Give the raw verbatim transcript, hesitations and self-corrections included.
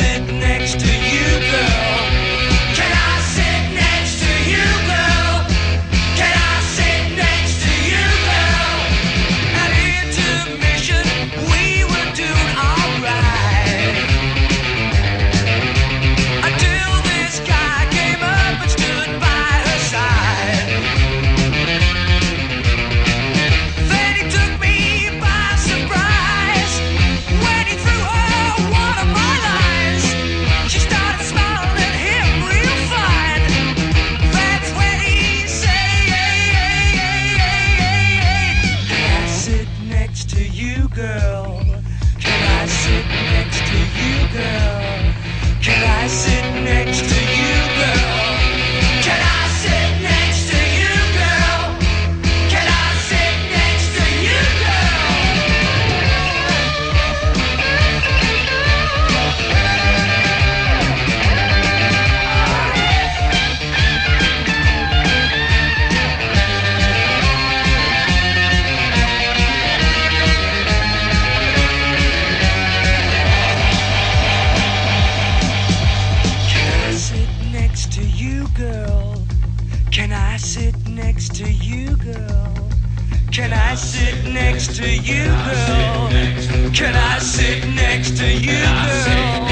sit next to you, girl? Can I sit next to you, girl? Can I sit next to you, girl? At intermission, we were doing alright, until this guy came up and stood by her side. Then he took me by surprise when he threw her one of my lines. She started smiling at him real fine. That's when he said, can I sit next to you, girl? Can I sit next to you, girl? Can I sit next to you, girl? Can I sit next to you, girl? Can I sit next to you, Can I sit next to you, girl? Can I sit next to you, girl? Can I sit next to you, girl? Can I sit next to you, girl?